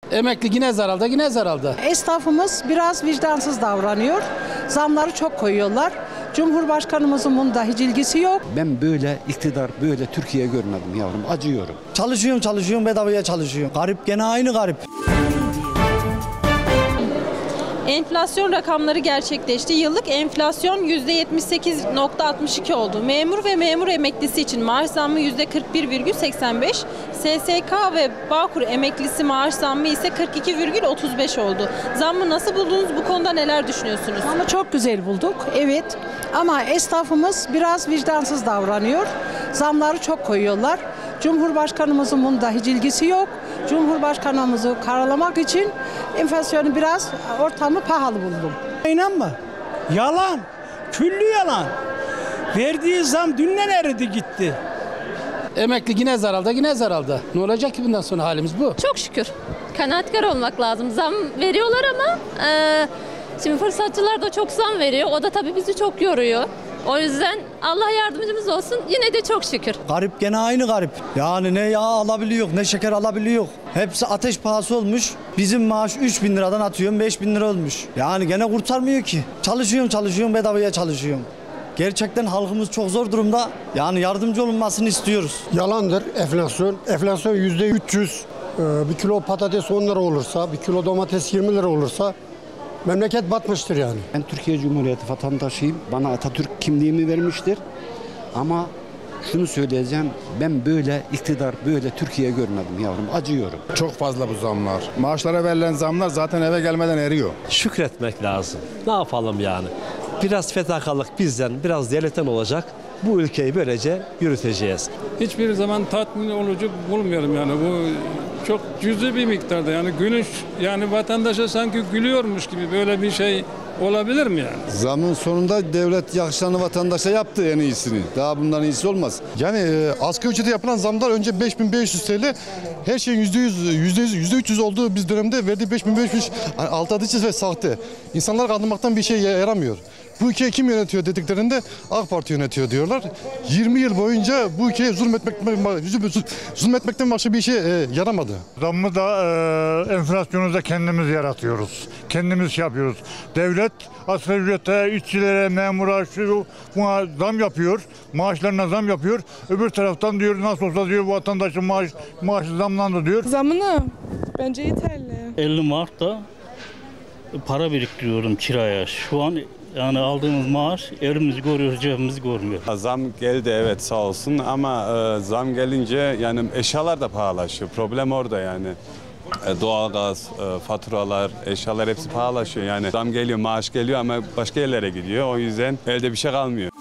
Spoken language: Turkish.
Emekli yine zararda, yine zararda. Esnafımız biraz vicdansız davranıyor. Zamları çok koyuyorlar. Cumhurbaşkanımızın bunda hiç ilgisi yok. Ben böyle iktidar, böyle Türkiye görmedim yavrum. Acıyorum. Çalışıyorum bedavaya çalışıyorum. Garip gene aynı garip. Enflasyon rakamları gerçekleşti. Yıllık enflasyon %78,62 oldu. Memur ve memur emeklisi için maaş zammı %41,85. SSK ve Bağkur emeklisi maaş zammı ise 42,35 oldu. Zammı nasıl buldunuz? Bu konuda neler düşünüyorsunuz? Ama çok güzel bulduk, evet. Ama esnafımız biraz vicdansız davranıyor. Zamları çok koyuyorlar. Cumhurbaşkanımızın bunda hiç ilgisi yok. Cumhurbaşkanımızı karalamak için enflasyonu biraz ortamı pahalı buldum. İnanma. Yalan. Küllü yalan. Verdiği zam dünden eridi gitti. Emekli yine zararda, yine zararda. Ne olacak ki bundan sonra halimiz bu? Çok şükür. Kanaatkar olmak lazım. Zam veriyorlar ama şimdi fırsatçılar da çok zam veriyor. O da tabii bizi çok yoruyor. O yüzden Allah yardımcımız olsun. Yine de çok şükür. Garip gene aynı garip. Yani ne yağ alabiliyor, ne şeker alabiliyor. Hepsi ateş pahası olmuş. Bizim maaş 3.000 liradan atıyorum 5.000 lira olmuş. Yani gene kurtarmıyor ki. Çalışıyorum bedavaya çalışıyorum. Gerçekten halkımız çok zor durumda. Yani yardımcı olunmasını istiyoruz. Yalandır enflasyon. Enflasyon %300. Bir kilo patates 10 lira olursa, bir kilo domates 20 lira olursa memleket batmıştır yani. Ben Türkiye Cumhuriyeti vatandaşıyım. Bana Atatürk kimliğimi vermiştir. Ama şunu söyleyeceğim. Ben böyle iktidar, böyle Türkiye görmedim yavrum. Acıyorum. Çok fazla bu zamlar. Maaşlara verilen zamlar zaten eve gelmeden eriyor. Şükretmek lazım. Ne yapalım yani? Biraz fedakarlık bizden, biraz devletten olacak. Bu ülkeyi böylece yürüteceğiz. Hiçbir zaman tatmin olucu bulmuyorum yani. Bu çok cüzi bir miktarda yani gülünç, yani vatandaşa sanki gülüyormuş gibi böyle bir şey olabilir mi yani? Zamın sonunda devlet yakışanı vatandaşa yaptı en iyisini. Daha bundan iyisi olmaz. Yani asgari ücrete yapılan zamlar önce 5.500 TL, her şeyin %300 olduğu biz dönemde verdiği 5.500 alt adıcı ve sahte. İnsanlar kandırmaktan bir şey yaramıyor. Bu ülkeyi kim yönetiyor dediklerinde AK Parti yönetiyor diyorlar. 20 yıl boyunca bu ülkeye zulmetmekten başka bir şey yaramadı. Zammı da enflasyonu da kendimiz yaratıyoruz. Kendimiz yapıyoruz. Devlet asgari ücrete, işçilere, memura, buna zam yapıyor. Maaşlarına zam yapıyor. Öbür taraftan diyor nasıl olsa diyor vatandaşın maaşı zamlandı diyor. Zamını bence yeterli. 50 Mart'ta para biriktiriyorum kiraya. Şu an yani aldığımız maaş evimizi görüyor, cebimizi görmüyor. Zam geldi evet sağ olsun ama zam gelince yani eşyalar da pahalaşıyor. Problem orada yani. Doğalgaz, faturalar, eşyalar hepsi pahalaşıyor. Yani zam geliyor, maaş geliyor ama başka yerlere gidiyor. O yüzden elde bir şey kalmıyor.